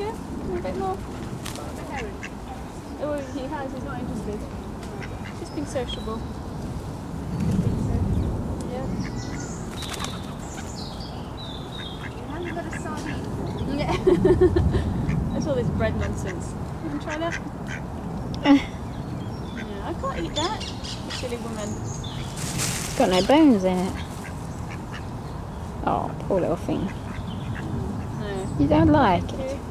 bigger? A bit more? The Heron. Oh, he has. He's not interested. Just being sociable. Yeah. You haven't got a sardine. Yeah. That's all this bread nonsense. You want to try that? Yeah, I can't eat that. You silly woman. It's got no bones in it. Oh, poor little thing. No. You don't like Thank it? you.